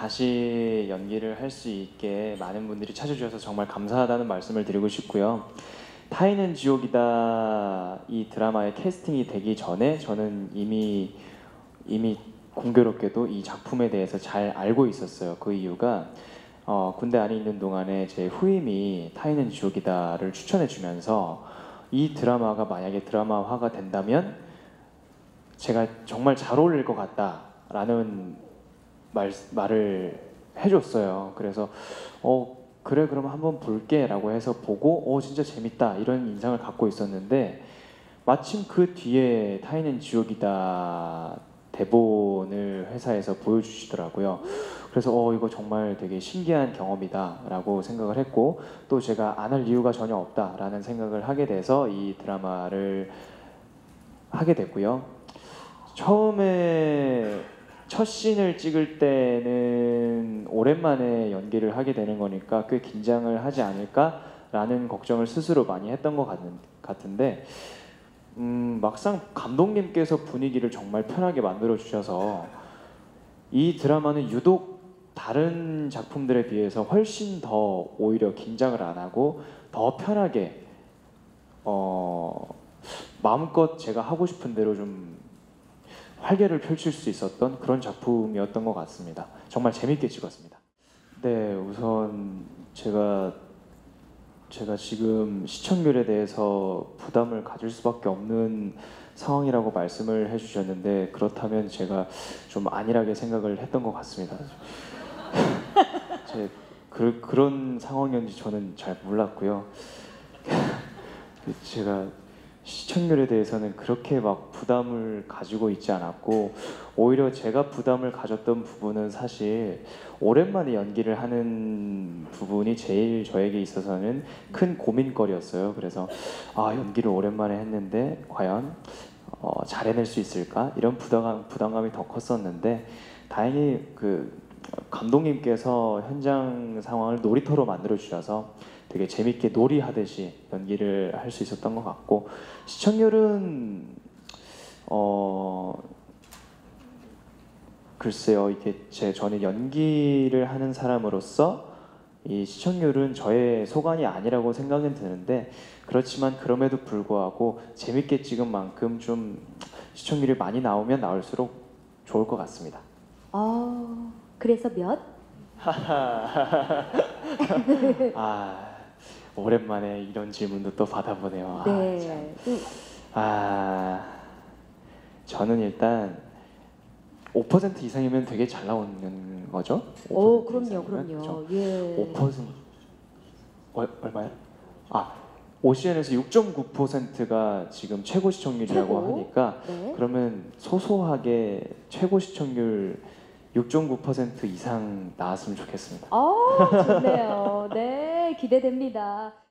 다시 연기를 할 수 있게 많은 분들이 찾아주셔서 정말 감사하다는 말씀을 드리고 싶고요. 타인은 지옥이다 이 드라마의 캐스팅이 되기 전에 저는 이미 공교롭게도 이 작품에 대해서 잘 알고 있었어요. 그 이유가 군대 안에 있는 동안에 제 후임이 타인은 지옥이다를 추천해 주면서 이 드라마가 만약에 드라마화가 된다면 제가 정말 잘 어울릴 것 같다라는 말을 해줬어요. 그래서 그래 그럼 한번 볼게라고 해서 보고 진짜 재밌다 이런 인상을 갖고 있었는데 마침 그 뒤에 타인은 지옥이다 대본을 회사에서 보여주시더라고요. 그래서 이거 정말 되게 신기한 경험이다라고 생각을 했고 또 제가 안 할 이유가 전혀 없다라는 생각을 하게 돼서 이 드라마를 하게 됐고요. 처음에 첫 씬을 찍을 때는 오랜만에 연기를 하게 되는 거니까 꽤 긴장을 하지 않을까라는 걱정을 스스로 많이 했던 것 같은데 막상 감독님께서 분위기를 정말 편하게 만들어 주셔서 이 드라마는 유독 다른 작품들에 비해서 훨씬 더 오히려 긴장을 안 하고 더 편하게 마음껏 제가 하고 싶은 대로 좀 활개를 펼칠 수 있었던 그런 작품이었던 것 같습니다. 정말 재밌게 찍었습니다. 네, 우선 제가 지금 시청률에 대해서 부담을 가질 수밖에 없는 상황이라고 말씀을 해주셨는데 그렇다면 제가 좀 안일하게 생각을 했던 것 같습니다. 그런 상황이었는지 저는 잘 몰랐고요. 제가 시청률에 대해서는 그렇게 막 부담을 가지고 있지 않았고 오히려 제가 부담을 가졌던 부분은 사실 오랜만에 연기를 하는 부분이 제일 저에게 있어서는 큰 고민거리였어요. 그래서 연기를 오랜만에 했는데 과연 잘 해낼 수 있을까? 이런 부담감이 더 컸었는데 다행히 그 감독님께서 현장 상황을 놀이터로 만들어 주셔서 되게 재밌게 놀이하듯이 연기를 할 수 있었던 것 같고 시청률은 글쎄요 이게 저는 연기를 하는 사람으로서 이 시청률은 저의 소관이 아니라고 생각은 드는데 그렇지만 그럼에도 불구하고 재밌게 찍은 만큼 좀 시청률이 많이 나오면 나올수록 좋을 것 같습니다. 그래서 몇? 오랜만에 이런 질문도 또 받아보네요. 네. 저는 일단 5% 이상이면 되게 잘 나오는 거죠? 그럼요. 그렇죠? 예. 5% 얼마요? 오시엔에서 6.9%가 지금 최고 시청률이라고 하니까 네. 그러면 소소하게 최고 시청률 6.9% 이상 나왔으면 좋겠습니다. 좋네요. 네, 기대됩니다.